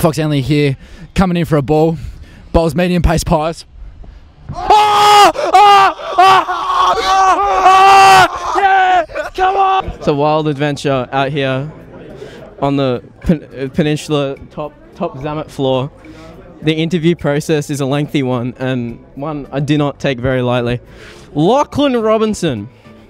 Fox Anley here, coming in for a ball. Bowls medium pace pies. Yeah! Come on! It's a wild adventure out here on the Peninsula top Zamet floor. The interview process is a lengthy one, and one I do not take very lightly. Lachlan Robinson,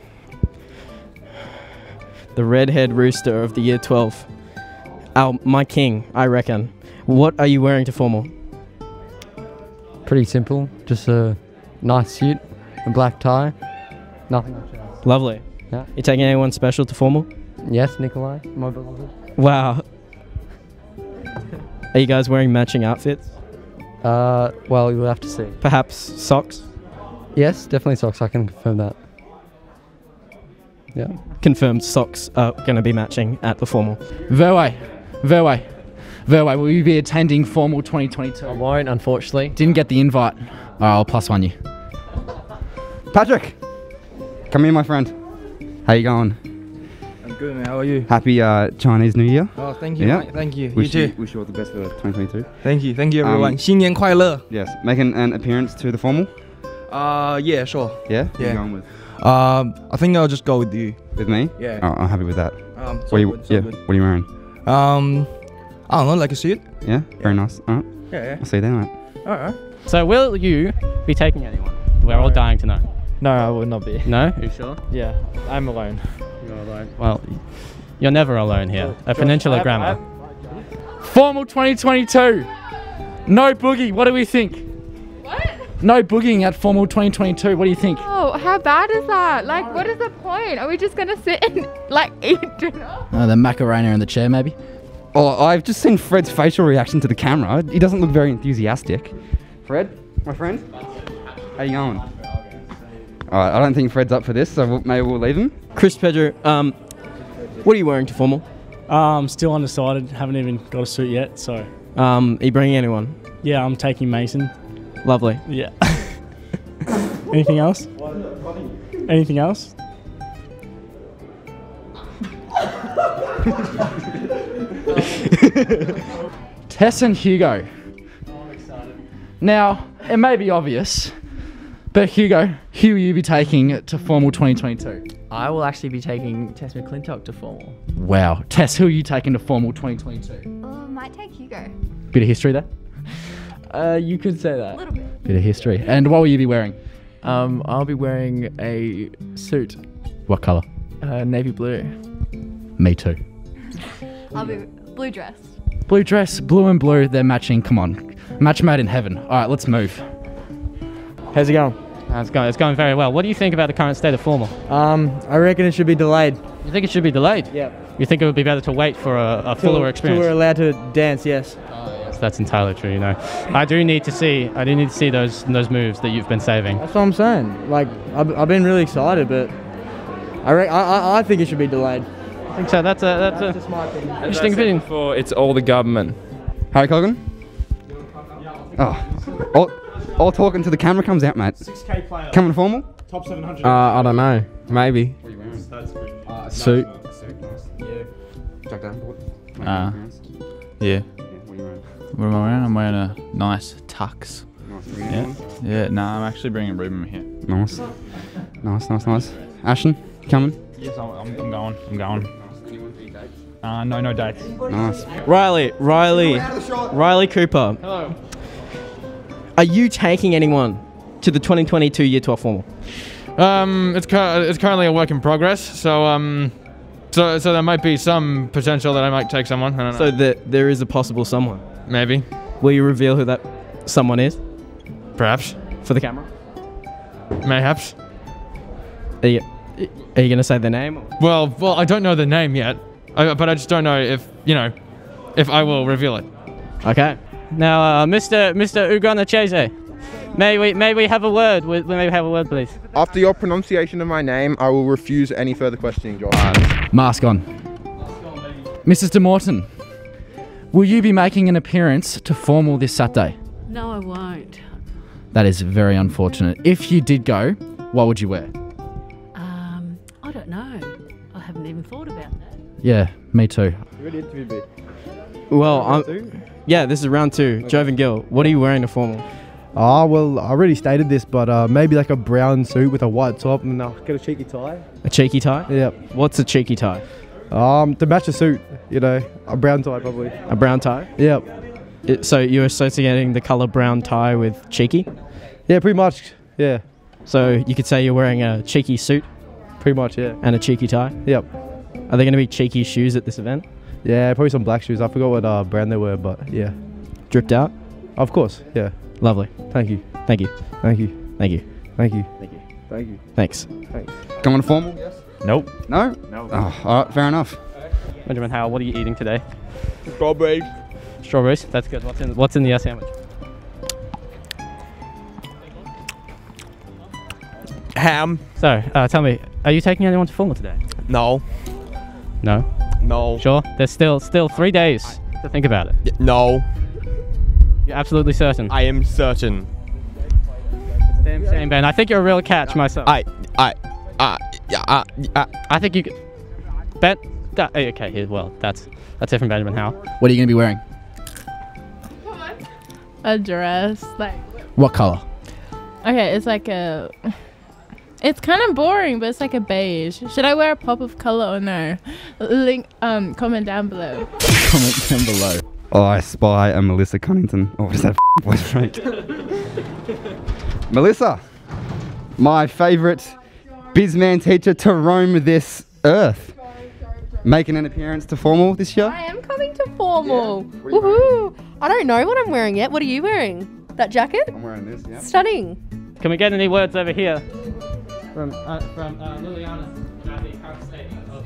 the redhead rooster of the year 12. My king, I reckon. What are you wearing to formal? Pretty simple, just a nice suit, a black tie, nothing much else. Lovely. Yeah. You taking anyone special to formal? Yes, Nikolai, my beloved. Wow. Are you guys wearing matching outfits? Well, you'll have to see. Perhaps socks? Yes, definitely socks, I can confirm that. Yeah. Confirmed socks are going to be matching at the formal. Verway, will you be attending formal 2022? I won't, unfortunately. Didn't get the invite. Alright, I'll +1 you. Patrick! Come here, my friend. How you going? I'm good, man. How are you? Happy Chinese New Year. Oh, thank you. Yeah. Mate. Thank you. Wish you too. Wish you all the best for 2022. Thank you, everyone. 新年快乐. Yes. Making an appearance to the formal? Yeah, sure. Yeah? Who Yeah. you going with? I think I'll just go with you. With me? Yeah. Oh, I'm happy with that. What are you wearing? I don't know, like a suit. Yeah? Very nice. Alright. Yeah. I'll see you there, mate. Alright. So will you be taking anyone? We're all dying to know. No, I will not be. No? Are you sure? Yeah, I'm alone. You're alone. Well, you're never alone here. A Peninsula Grammar. Formal 2022. No boogie. What do we think? What? No boogieing at formal 2022. What do you think? Oh, how bad is that? Like, what is the point? Are we just gonna sit and like eat dinner? The Macarena in the chair, maybe. Oh, I've just seen Fred's facial reaction to the camera. He doesn't look very enthusiastic. Fred, my friend, how you going? Alright, I don't think Fred's up for this, so maybe we'll leave him. Chris Pedro, what are you wearing to formal? Still undecided. Haven't even got a suit yet, so. Are you bringing anyone? Yeah, I'm taking Mason. Lovely. Yeah. Anything else? Anything else? Tess and Hugo. I'm excited. Now, it may be obvious, but Hugo, who will you be taking to formal 2022? I will actually be taking Tess McClintock to formal. Wow. Tess, who are you taking to formal 2022? Oh, might take Hugo. Bit of history there? You could say A that. little bit. Bit of history. And what will you be wearing? I'll be wearing a suit, What colour? navy blue. Me too. I'll be blue dress. Blue dress, blue and blue, they're matching. Come on. Match made in heaven. Alright, let's move. How's it going? It's going very well. What do you think about the current state of formal? I reckon it should be delayed. You think it should be delayed? Yeah. You think it would be better to wait for a fuller experience? Till we're allowed to dance, yes. Yes, that's entirely true. You know, I do need to see those moves that you've been saving. That's what I'm saying. Like, I've been really excited, but I think it should be delayed. I think so. That's a just my opinion. interesting opinion. For it's all the government. Harry Colgan? Oh. All talking to the camera comes out, mate. 6K player. Coming formal? Top 700. I don't know. Maybe. What are you wearing? Suit. Jack Davenport? Yeah. What are you wearing? What am I wearing? I'm wearing a nice tux. Nice. Yeah, no, I'm actually bringing Ruben here. Nice. Nice. Ashton, coming? Yes, I'm going. No dates. Nice. Riley Cooper. Hello. Are you taking anyone to the 2022 Year 12 formal? It's currently a work in progress, so there might be some potential that I might take someone. I don't know. So there is a possible someone. Maybe. Will you reveal who that someone is Perhaps. for the camera? Mayhaps. Are you going to say their name? Well, I don't know the name yet, but I just don't know if I will reveal it. Okay. Now, Mr. Uganachese, may we have a word? May we have a word, please? After your pronunciation of my name, I will refuse any further questioning, Josh. Mask on. Mrs. De Morton, will you be making an appearance to formal this Saturday? No, I won't. That is very unfortunate. If you did go, what would you wear? I don't know. I haven't even thought about that. Yeah, me too. Good interview, bit. Well, yeah, this is round 2. Joven Gill, what are you wearing to formal? Well, I already stated this, but maybe like a brown suit with a white top and get a cheeky tie. A cheeky tie? Yep. What's a cheeky tie? To match a suit, a brown tie probably. A brown tie? Yep. So you're associating the colour brown tie with cheeky? Yeah, pretty much. Yeah. So you could say you're wearing a cheeky suit? Pretty much, yeah. And a cheeky tie? Yep. Are there going to be cheeky shoes at this event? Yeah, probably some black shoes. I forgot what brand they were, but yeah. Dripped out? Of course, yeah. Lovely. Thank you. Thank you. Thank you. Thank you. Thank you. Thank you. Thank you. Thanks. Thanks. Come on, formal? Yes. Nope. No? No. Oh, all right, fair enough. Benjamin Howell, what are you eating today? Strawberries. Strawberries? That's good. What's in the sandwich? Ham. So, tell me, are you taking anyone to formal today? No. No? No. Sure? There's still 3 days to think about it. No. You're absolutely certain? I am certain. It's a damn shame, Ben. I think you're a real catch myself. I think you could... Ben? Okay, here, well, that's it from Benjamin Howell. What are you going to be wearing? A dress, like. What colour? Okay, it's like a. It's kind of boring, but it's like a beige. Should I wear a pop of color or no? Comment down below. Comment down below. Oh, I spy a Melissa Cunnington. Oh, what is that voice right? Melissa, my favourite bizman teacher to roam this earth, making an appearance to formal this year. I am coming to formal. Woohoo! I don't know what I'm wearing yet. What are you wearing? That jacket? I'm wearing this, yeah. Stunning. Can we get any words over here from Liliana about the current state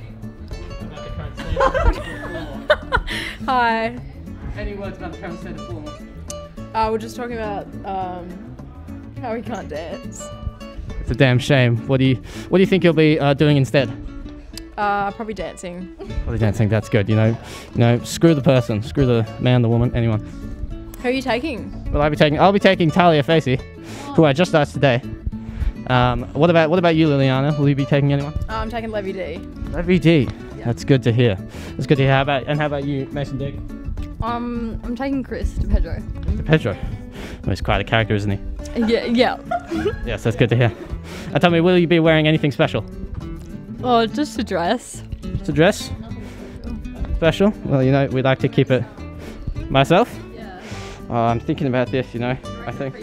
of Hi. Any words about the current state of formal? We're just talking about how we can't dance. It's a damn shame. What do you think you'll be doing instead? Probably dancing. Probably dancing. That's good. You know, screw the person, screw the man, the woman, anyone. Who are you taking? Well, I'll be taking Talia Facey, who I just asked today. What about you, Liliana? Will you be taking anyone? I'm taking Levy D. Levy D. That's good to hear. That's good to hear. How about you, Mason Dick? I'm taking Chris DePedro. DePedro. Well, he's quite a character, isn't he? Yeah. Yes, that's good to hear. Tell me, will you be wearing anything special? Oh, just a dress. Just a dress? Special? Well, we like to keep it. Myself? Yeah. I'm thinking about this. I think.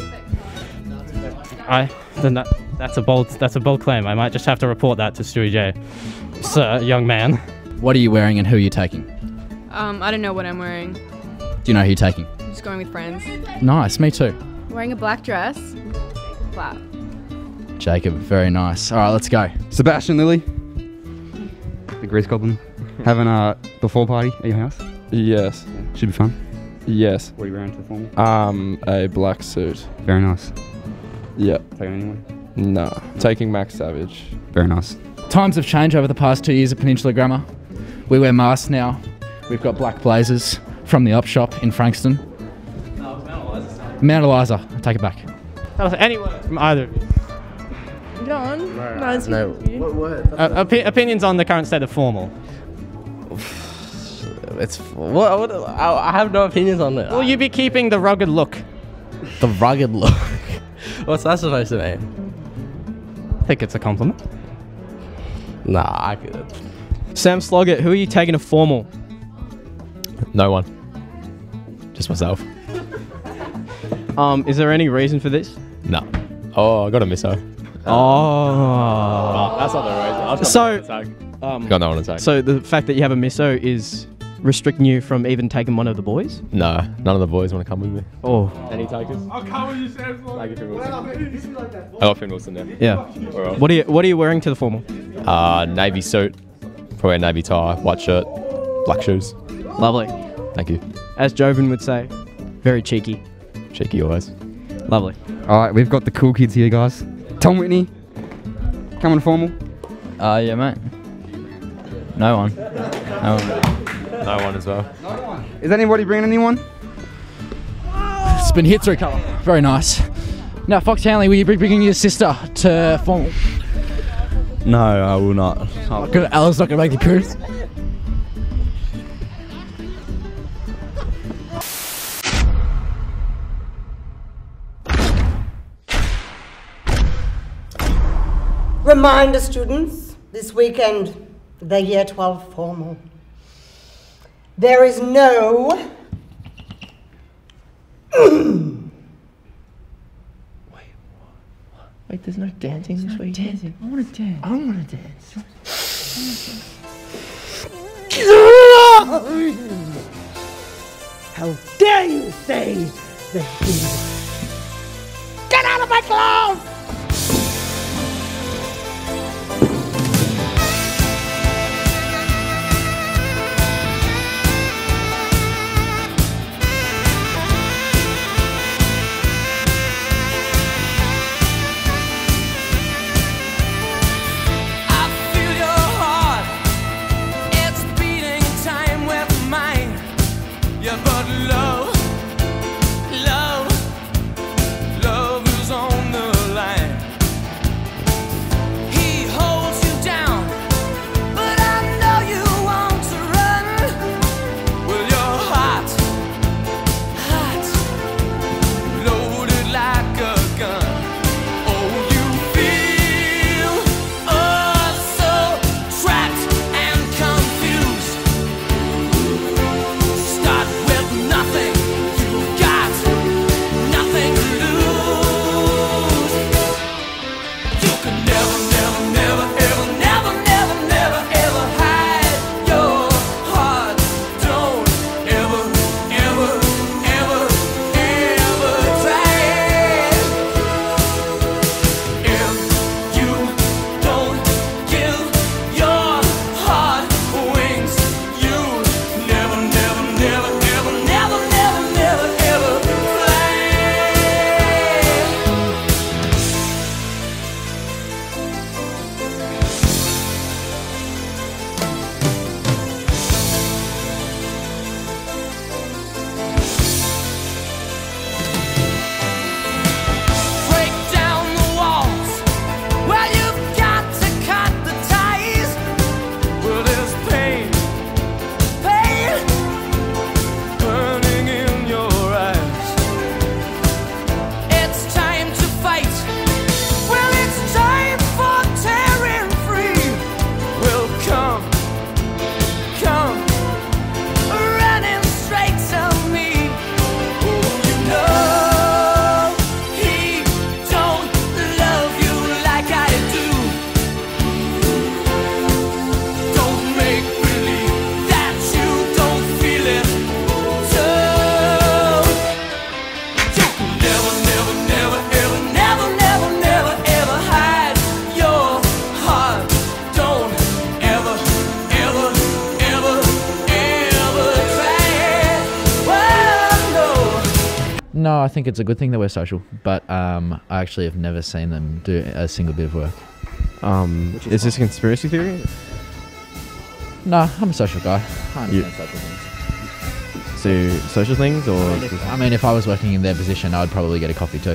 That's a bold claim. I might just have to report that to Stewie J. Sir, young man. What are you wearing and who are you taking? I don't know what I'm wearing. Do you know who you're taking? I'm just going with friends. Nice, me too. Wearing a black dress. Flat. Jacob, very nice. All right, let's go. Sebastian, Lillie, the Grease Goblin, having a before party at your house? Yes. Yeah. Should be fun. Yes. What are you wearing to the formal? A black suit. Very nice. Yeah. Taking anyone? No. Taking Max Savage. Very nice. Times have changed over the past 2 years at Peninsula Grammar. We wear masks now. We've got black blazers from the op shop in Frankston. No, it was Mount Eliza. I take it back. Tell us any words from either of you. Go on. No. What word? Opinions on the current state of formal. It's what? I have no opinions on it. Will you be keeping the rugged look? The rugged look. What's that supposed to mean? I think it's a compliment. Nah, I could. Sam Sloggett, who are you taking to formal? No one. Just myself. Is there any reason for this? No. Oh, I got a misso. Oh. That's not the reason. Got no one to take. So the fact that you have a misso is restricting you from even taking one of the boys? No, none of the boys want to come with me. Oh. Any takers? I'll come with you, Sam. Thank you, Finn Wilson. I got Finn Wilson now. Yeah. All right. What are you wearing to the formal? Navy suit, probably a navy tie, white shirt, black shoes. Lovely. Thank you. As Joven would say, very cheeky. Cheeky always. Lovely. All right, we've got the cool kids here, guys. Tom Whitney, coming to formal. Yeah, mate. No one. No one as well. Is anybody bringing anyone? It's been hit through colour. Very nice. Now, Fox Hanley, will you be bringing your sister to formal? No, I will not. Ella's not going to make the appearance. Reminder, students, this weekend, the Year 12 formal. There is no... Wait, there's no dancing this weekend? I want to dance. I want to dance. How dare you say the Get out of my clothes! No, I think it's a good thing that we're social, but I actually have never seen them do a single bit of work. Is this a conspiracy theory? No, I'm a social guy. I understand social things. So, social things, or? I mean, if I was working in their position, I'd probably get a coffee too.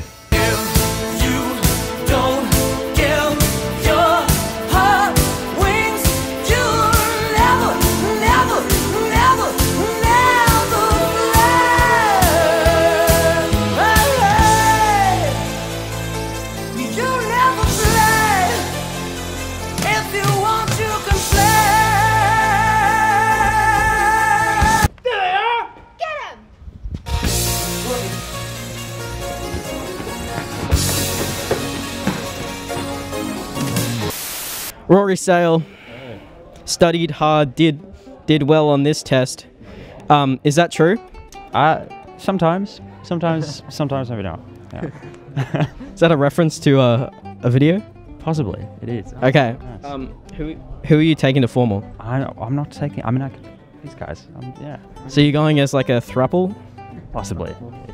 Rory Sale studied hard, did well on this test. Is that true? Sometimes maybe not. Yeah. Is that a reference to a video? Possibly, it is. Okay. Nice. Who are you taking to formal? I'm not taking. I mean, these guys. Yeah. So you're going as like a throuple? Possibly.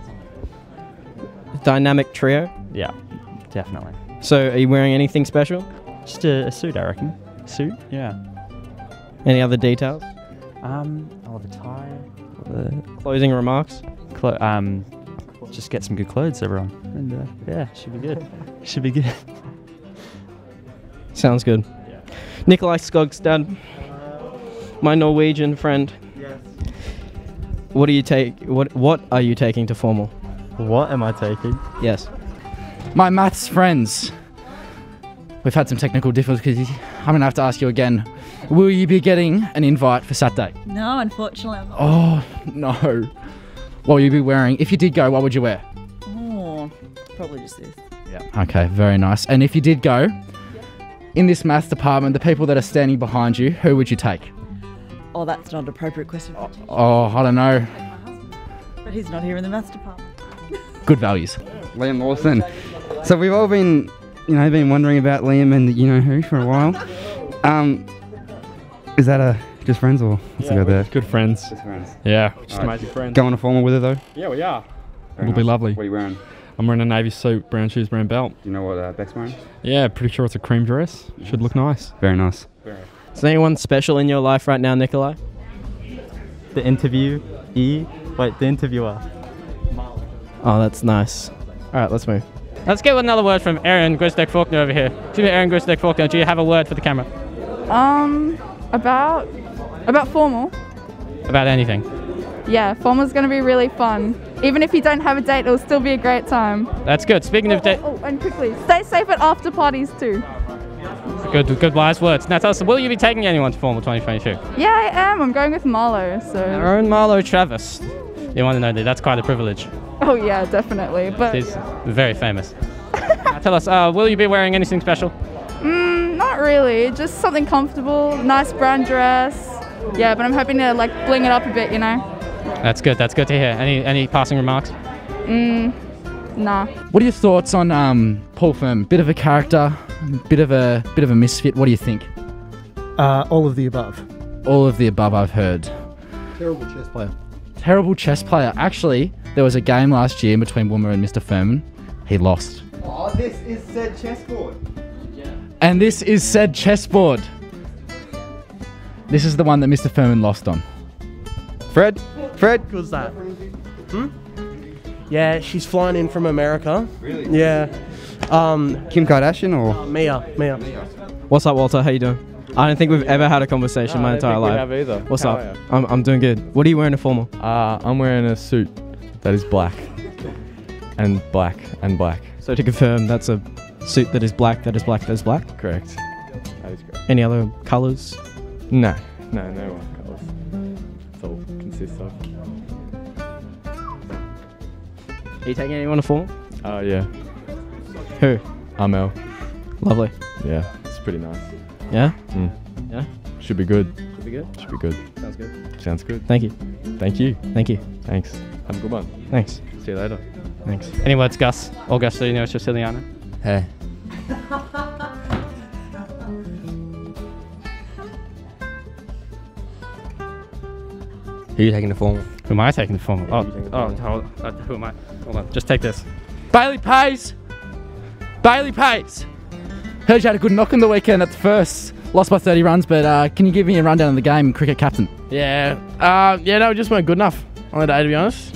Dynamic trio? Yeah, definitely. So are you wearing anything special? Just a suit, I reckon. Suit? Yeah. Any other details? I'll have a tie. Closing remarks? Just get some good clothes, everyone. And yeah, should be good. Should be good. Sounds good. Yeah. Nikolai Skogstad, my Norwegian friend. Yes. What are you taking to formal? What am I taking? Yes. My maths friends. We've had some technical difficulties. I'm going to have to ask you again. Will you be getting an invite for Saturday? No, unfortunately, I'm not. Oh, no. What will you be wearing? If you did go, what would you wear? Oh, probably just this. Yeah. Okay, very nice. And if you did go, in this maths department, the people that are standing behind you, who would you take? Oh, that's not an appropriate question. Oh, I don't know. But he's not here in the maths department. Good values. Liam Lawson. So we've all been, been wondering about Liam and the you-know-who for a while. Is that just friends or what's the go there? Good friends. Just friends. Yeah, just Alright. amazing friends. Going to formal with her though? Yeah, we are. Very It'll be nice. lovely. What are you wearing? I'm wearing a navy suit, brown shoes, brown belt. Do you know what Beck's wearing? Yeah, pretty sure it's a cream dress. Should look nice. Very nice. Is there anyone special in your life right now, Nikolai? The the interviewer. Oh, that's nice. Alright, let's move. Let's get another word from Aaron Grisdeck Faulkner over here. Excuse me, Aaron Grisdeck Faulkner, do you have a word for the camera? About formal. About anything. Yeah, formal's going to be really fun. Even if you don't have a date, it'll still be a great time. That's good. Speaking of date, Oh, and quickly, stay safe at after parties too. good wise words. Now tell us, will you be taking anyone to Formal 2022? Yeah, I am. I'm going with Marlowe, so. Our own Marlowe Travis. You want to know that? That's quite a privilege. Oh yeah, definitely. But He's very famous. Now tell us, will you be wearing anything special? not really. Just something comfortable, nice brown dress. Yeah, but I'm hoping to like bling it up a bit, you know. That's good to hear. Any passing remarks? Nah. What are your thoughts on Paul Furman? Bit of a character, bit of a misfit. What do you think? All of the above. All of the above, I've heard. Terrible chess player. Terrible chess player. Actually, there was a game last year between Woomer and Mr. Furman. He lost. Oh, this is said chessboard. And this is said chessboard. This is the one that Mr. Furman lost on. Fred? Who's that? Yeah, she's flying in from America. Really? Yeah. Kim Kardashian or? Mia. What's up, Walter? How you doing? I don't think we've ever had a conversation my entire life. I don't think we have either. What's How up? are you? I'm doing good. What are you wearing a formal? I'm wearing a suit that is black. And black and black. So to confirm, that's a suit that is black, that is black, that is black? Correct. That is correct. Any other colours? No colours. That's all it consists of. Are you taking anyone to formal? Yeah. Who? Amel. Lovely. Yeah, it's pretty nice. Yeah? Yeah? Should be good. Should be good? Should be good. Sounds good. Sounds good. Thank you. Thank you. Thank you. Thanks. Have a good one. Thanks. See you later. Thanks. Any words, Gus? Augustino Siciliano? Hey. Who are you taking to formal? Who am I taking to formal? Who am I? Hold on. Just take this. Bailey Pays! Bailey Pays! Heard you had a good knock on the weekend at the first. Lost by 30 runs, but can you give me a rundown of the game, cricket captain? Yeah. No, it just weren't good enough on the day, to be honest.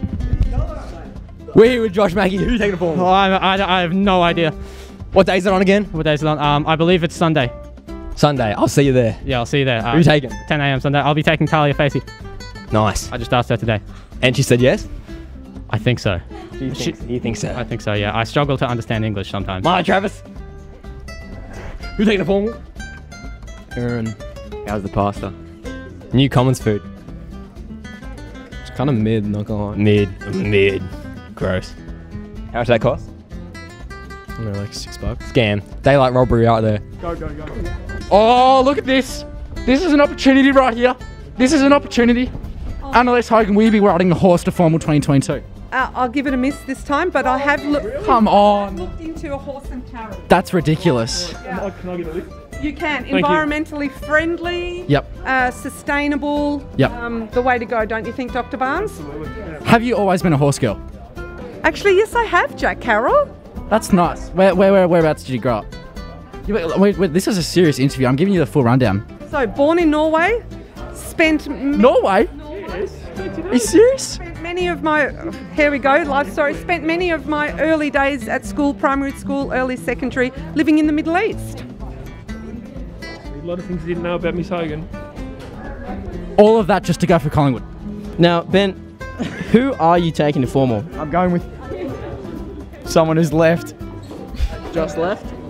We're here with Josh Mackie. Who are you taking to formal? Oh, I have no idea. What day is it on again? What day is it on? I believe it's Sunday. Sunday. I'll see you there. Yeah, I'll see you there. Who are you taking? 10 a.m. Sunday. I'll be taking Talia Facey. Nice. I just asked her today. And she said yes? I think so. You think so? I think so, yeah. I struggle to understand English sometimes. Marlowe Travis. Who taking the formal? Aaron. How's the pasta? New Commons food. It's kind of mid, not gonna lie. Mid. Gross. How much does that cost? I don't know, like $6. Scam. Daylight robbery out there. Go. Oh, look at this. This is an opportunity right here. This is an opportunity. Anne-Lise Haugen, will you be riding a horse to Formal 2022? I'll give it a miss this time, but I have looked. Come on. Looked into a horse and carriage. That's ridiculous. Yeah. Can I get a lift? You can. Thank Environmentally friendly. Yep. Sustainable. Yep. The way to go, don't you think, Dr. Barnes? Have you always been a horse girl? Actually, yes, I have, Jack Carroll. That's nice. Whereabouts did you grow up? Wait, this is a serious interview. I'm giving you the full rundown. So, born in Norway, spent. Norway? Yes. Are you serious? Spent many of my. Here we go, life story. Spent many of my early days at school, primary school, early secondary, living in the Middle East. A lot of things you didn't know about Miss Haugen. All of that just to go for Collingwood. Now, Ben, who are you taking to formal? I'm going with someone who's left. Just left?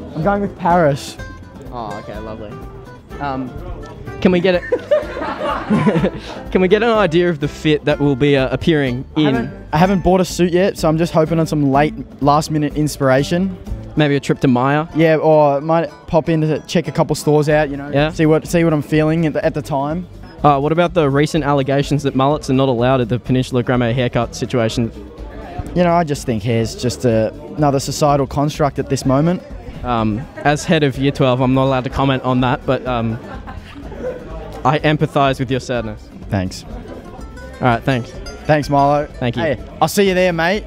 I'm going with Paris. Oh, okay, lovely. Can we get it? Can we get an idea of the fit that will be appearing in? I haven't bought a suit yet, so I'm just hoping on some last-minute inspiration. Maybe a trip to Maya. Yeah, or might pop in to check a couple stores out. You know, Yeah. see what I'm feeling at the time. What about the recent allegations that mullets are not allowed at the Peninsula Grandma haircut situation? You know, I just think hair's just another societal construct at this moment. As head of Year 12, I'm not allowed to comment on that, but I empathise with your sadness. Thanks. All right, thanks. Thanks, Marlowe. Thank you. Hey, I'll see you there, mate.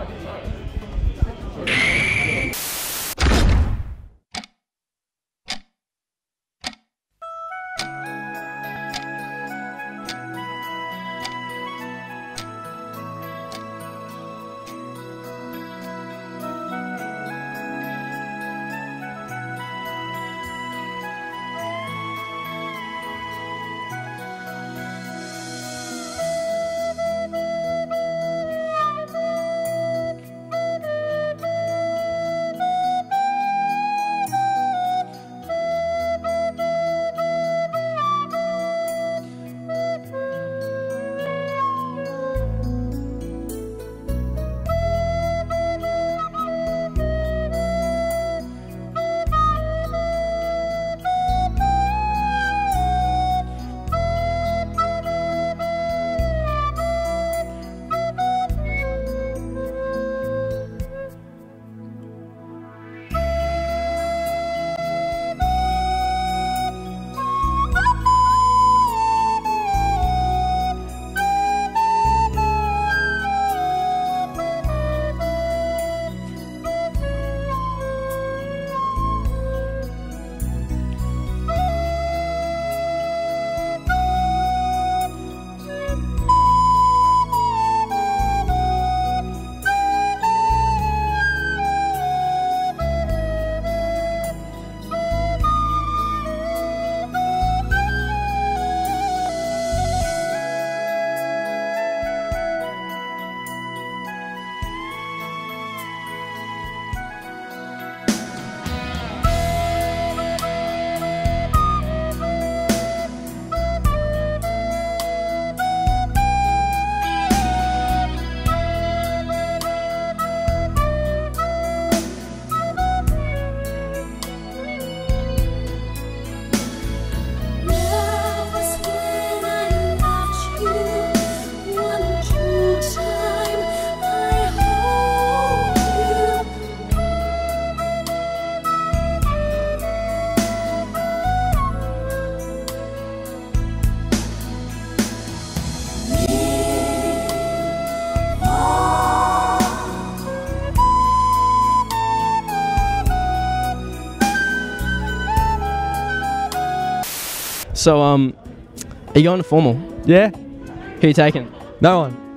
So, are you going to formal? Yeah. Who you taking? No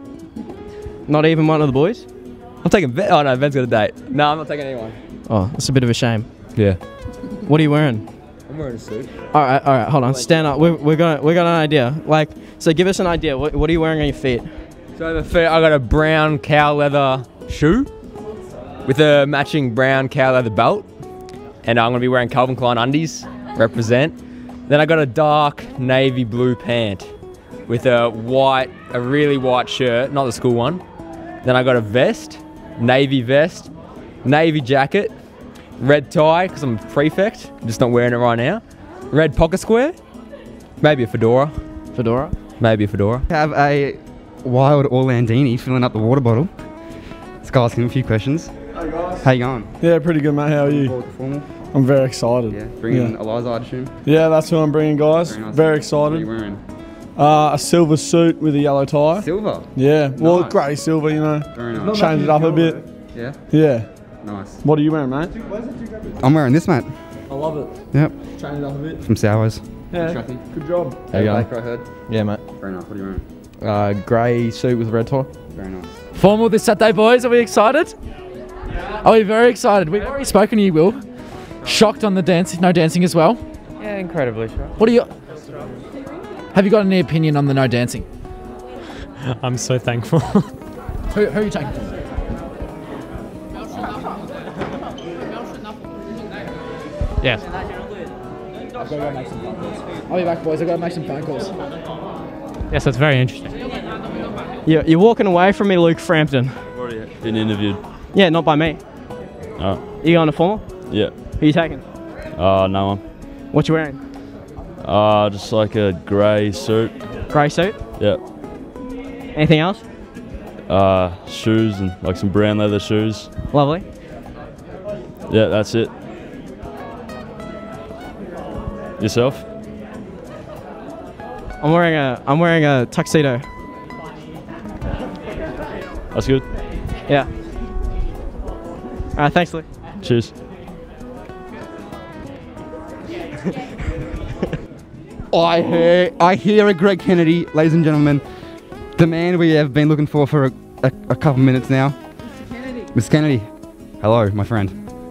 one. Not even one of the boys? I'm taking Ben. Oh no, Ben's got a date. No, I'm not taking anyone. Oh, that's a bit of a shame. Yeah. What are you wearing? I'm wearing a suit. All right, hold on. Stand up. We got an idea. Like, so give us an idea. What are you wearing on your feet? So the feet, I got a brown cow leather shoe with a matching brown cow leather belt, and I'm gonna be wearing Calvin Klein undies. Represent. Then I got a dark navy blue pant with a really white shirt, not the school one. Then I got a vest, navy jacket, red tie because I'm a prefect. I'm just not wearing it right now. Red pocket square, maybe a fedora. Fedora? Maybe a fedora. Have a wild Orlandini filling up the water bottle. Let's go ask him a few questions. Hey guys. How you going? Yeah, pretty good, mate. How are you? I'm very excited. Yeah, bringing Eliza, I'd assume. Yeah, that's who I'm bringing, guys. Very excited. What are you wearing? A silver suit with a yellow tie. Silver? Yeah, well, Nice. grey silver, you know. Very nice. Change it up a bit. Yeah? Yeah. Nice. What are you wearing, mate? I'm wearing this, mate. I love it. Yep. Change it up a bit. From Sours. Yeah, good job. How you going? I heard. Yeah, mate. Very nice. What are you wearing? Grey suit with red tie. Very nice. Formal this Saturday, boys. Are we excited? Are we very excited? We've already spoken to you, Will. Shocked on the dancing, no dancing as well. Yeah, incredibly shocked. What are you? Have you got any opinion on the no dancing? I'm so thankful. Who are you taking? Yes. I've got to go make some phone calls. I'll be back, boys. I've got to make some phone calls. Yes, that's very interesting. You're walking away from me, Luke Frampton. I've already been interviewed. Yeah, not by me. Oh. You going to formal? Yeah. Who you taking? No one. What you wearing? Just like a grey suit. Grey suit? Yeah. Anything else? Shoes and like some brown leather shoes. Lovely. Yeah, that's it. Yourself? I'm wearing a tuxedo. That's good. Yeah. Alright, thanks, Luke. Cheers. I hear a Greg Kennedy, ladies and gentlemen, the man we have been looking for a couple minutes now. Mr. Kennedy. Hello, my friend.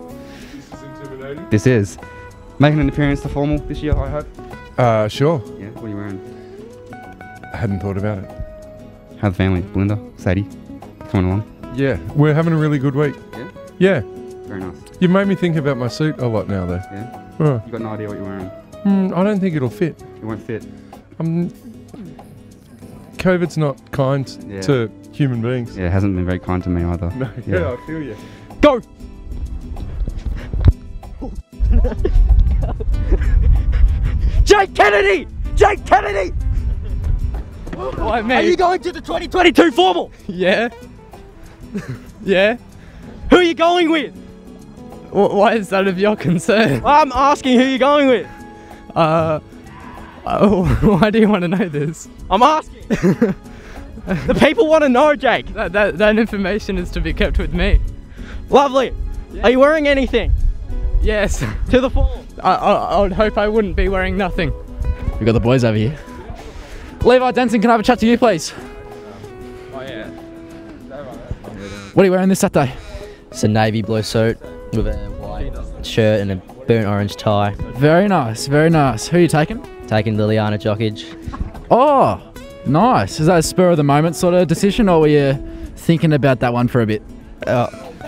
This is making an appearance to formal this year, I hope. Sure. Yeah. What are you wearing? I hadn't thought about it. How's the family? Melinda, Sadie, coming along? Yeah, we're having a really good week. Yeah. Yeah. Very nice. You've made me think about my suit a lot now, though. Yeah. Oh. You got no idea what you're wearing. I don't think it'll fit. It won't fit. COVID's not kind to human beings. Yeah, it hasn't been very kind to me either. No, yeah, I feel you. Go! Jake Kennedy! Jake Kennedy! Why, mate? Are you going to the 2022 formal? Yeah. Yeah. Who are you going with? Why is that of your concern? I'm asking who you're going with. Why do you want to know this? I'm asking. The people want to know, Jake. That information is to be kept with me. Lovely. Yeah. Are you wearing anything? Yes. To the formal. I would hope I wouldn't be wearing nothing. We've got the boys over here. Levi Denson, can I have a chat to you, please? Oh, yeah. What are you wearing this Saturday? It's a navy blue suit with a white shirt and a burnt orange tie. Very nice, very nice. Who are you taking? Taking Liliana Jokic. Oh, nice. Is that a spur of the moment sort of decision, or were you thinking about that one for a bit? I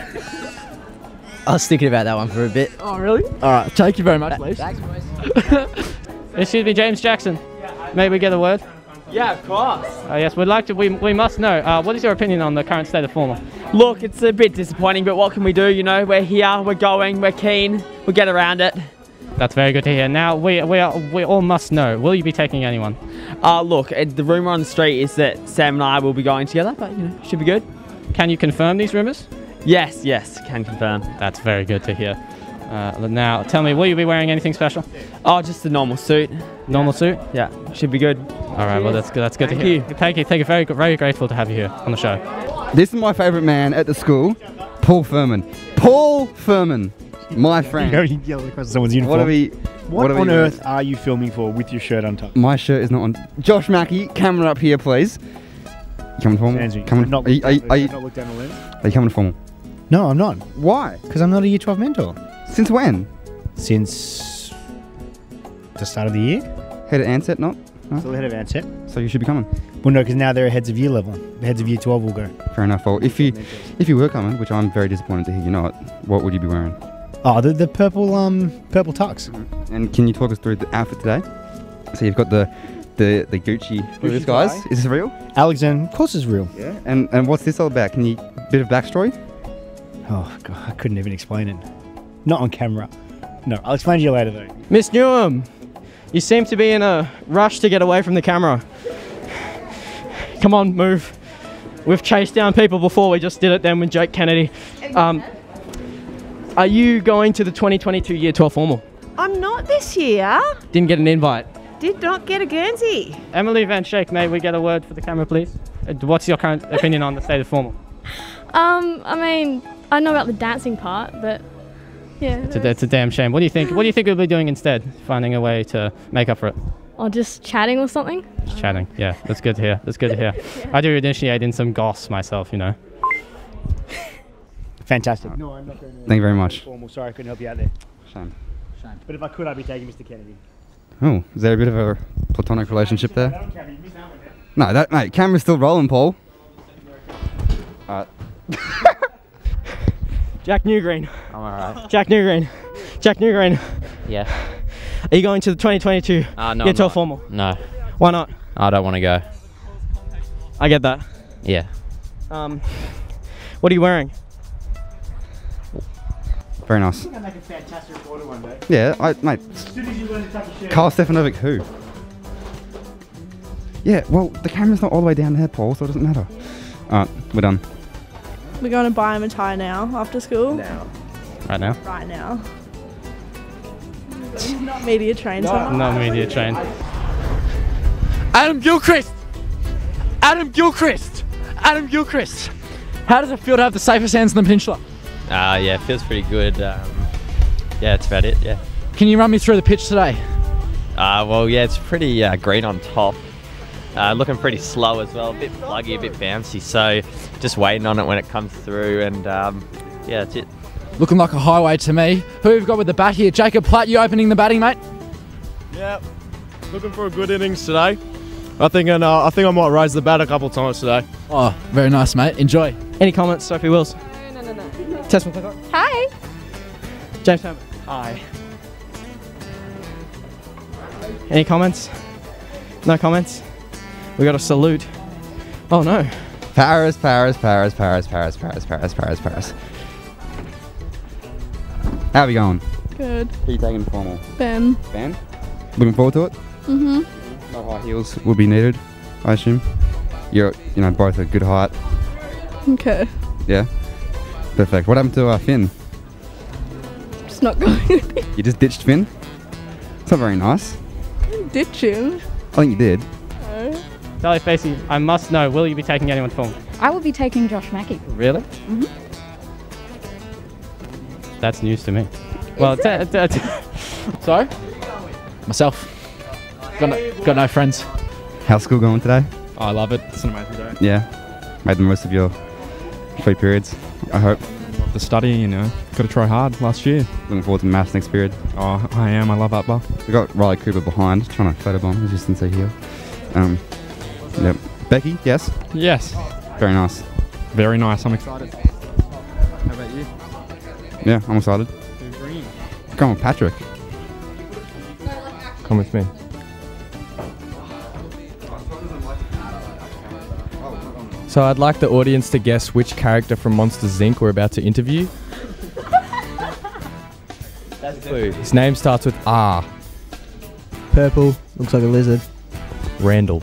was thinking about that one for a bit. Oh, really? All right, thank you very much, please. Thanks, boys. Excuse me, James Jackson. May we get a word? Yeah, of course. Yes, we'd like to. We must know. What is your opinion on the current state of formal? Look, it's a bit disappointing, but what can we do? You know, we're here, we're going, we're keen, we'll get around it. That's very good to hear. Now, we all must know. Will you be taking anyone? Look, the rumour on the street is that Sam and I will be going together, but, you know, should be good. Can you confirm these rumours? Yes, can confirm. That's very good to hear. Now, tell me, will you be wearing anything special? Oh, just a normal suit. Normal suit? Yeah, should be good. All right, well, that's good. That's good to hear. Thank you. Very grateful to have you here on the show. This is my favourite man at the school, Paul Furman. Paul Furman, my friend. You yell across someone's uniform. What on earth are you filming for with your shirt on top? My shirt is not on. Josh Mackie, camera up here, please. You coming to formal? Are you not look down the lens? Are you coming to formal? No, I'm not. Why? Because I'm not a Year 12 mentor. Since when? Since the start of the year. Head of Ansett, not? No? Still head of Ansett. So you should be coming. Well, no, because now they're heads of year level. The heads of Year 12 will go. Fair enough. Well, if you were coming, which I'm very disappointed to hear you're not, what would you be wearing? Oh, the purple tux. Mm-hmm. And can you talk us through the outfit today? So you've got the Gucci. Look at this, guys. Is this real? Alexander, of course, it's real. Yeah. And what's this all about? Can you bit of backstory? Oh God, I couldn't even explain it. Not on camera. No, I'll explain to you later though. Miss Newham, you seem to be in a rush to get away from the camera. Come on, move. We've chased down people before. We just did it then with Jake Kennedy. Are you going to the 2022 Year 12 formal? I'm not this year. Didn't get an invite. Did not get a Guernsey. Emily Van Shake, may we get a word for the camera, please? What's your current opinion on the state of formal? I mean, I know about the dancing part, but yeah. It's a damn shame. What do you think? What do you think we'll be doing instead? Finding a way to make up for it? Or just chatting or something? Just chatting. Yeah, that's good to hear. That's good to hear. Yeah. I do initiate in some goss myself, you know. Fantastic. No, I'm not going to. Thank you very much. Formal. Sorry, I couldn't help you out there. Shame. But if I could, I'd be taking Mr. Kennedy. Oh, is there a bit of a platonic relationship there? No, that mate, camera's still rolling, Paul. Jack Newgreen. I'm alright. Jack Newgreen. Jack Newgreen. Yeah. Are you going to the 2022 No, Year I'm 12 not. formal? No. Why not? I don't want to go. I get that. Yeah. What are you wearing? Very nice. I make a fantastic reporter one day. Yeah, mate. As soon as you learn to touch a shirt. Carl Stefanovic, who? Yeah, well, the camera's not all the way down there, Paul, so it doesn't matter. Alright, we're done. We're going to buy him a tie now after school. Now. Right now? Right now. He's not media trained. Not media trained. Adam Gilchrist! Adam Gilchrist! Adam Gilchrist! How does it feel to have the safest hands in the Peninsula? Yeah, it feels pretty good. Yeah, that's about it, yeah. Can you run me through the pitch today? Well, yeah, it's pretty green on top. Looking pretty slow as well, a bit pluggy, a bit bouncy, so just waiting on it when it comes through, and yeah, that's it. Looking like a highway to me. Who have we got with the bat here? Jacob Platt, you opening the batting, mate? Yeah, looking for a good innings today. I think I might raise the bat a couple times today. Oh, very nice, mate. Enjoy. Any comments, Sophie Wills? No. Tess McClintock? Hi. James Herman? Hi. Any comments? No comments? We got a salute. Oh no. Paris, Paris, Paris, Paris, Paris, Paris, Paris, Paris, Paris. How are we going? Good. Who are you taking formal? Ben. Ben? Looking forward to it? Mm-hmm. No high heels will be needed, I assume. You're, both a good height. Okay. Yeah? Perfect. What happened to Finn? Just not going with you. You just ditched Finn? It's not very nice. Ditch him. I think you did. No. Sally Facey, I must know, will you be taking anyone to form? I will be taking Josh Mackie. Really? Mm-hmm. That's news to me. Well, Sorry? Myself. Got no friends. How's school going today? I love it. It's an amazing day. Yeah. Made the most of your free periods, I hope. Love the study, Got to try hard last year. Looking forward to maths next period. Oh, I am. I love that bar. We got Riley Cooper behind, trying to photobomb, as you can see here. Yep. Becky, yes? Yes. Very nice. Very nice. I'm excited. How about you? Yeah, I'm excited. Green. Come on, Patrick. Come with me. So I'd like the audience to guess which character from Monsters Inc. we're about to interview. His name starts with R. Purple. Looks like a lizard. Randall.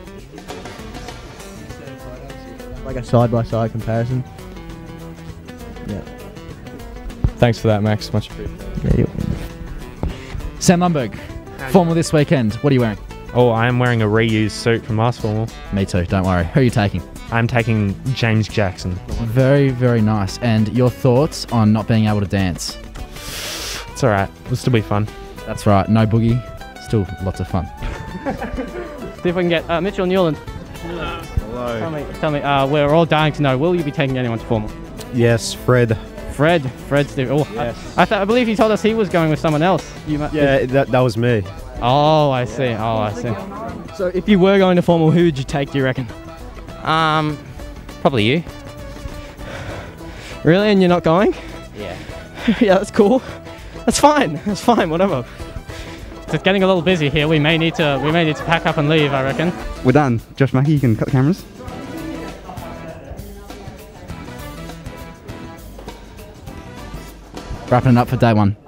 Like a side-by-side comparison. Yeah. Thanks for that, Max. Much appreciated. Yeah, Sam Lundberg, formal this weekend. What are you wearing? Oh, I am wearing a reused suit from last formal. Me too, don't worry. Who are you taking? I'm taking James Jackson. Very, very nice. And your thoughts on not being able to dance? It's alright. It'll still be fun. That's right. No boogie. Still lots of fun. See if we can get Mitchell Newland. Hello. Tell me, we're all dying to know, will you be taking anyone to formal? Yes, Fred. Fred's the... Oh, yes. I believe he told us he was going with someone else. Yeah, that was me. Oh, I see. Oh, I see. So if you were going to formal, who would you take, do you reckon? Probably you. Really? And you're not going? Yeah. Yeah, that's cool. That's fine. That's fine. Whatever. It's getting a little busy here. We may need to pack up and leave, I reckon. We're done. Josh Mackie, you can cut the cameras. Wrapping it up for day one.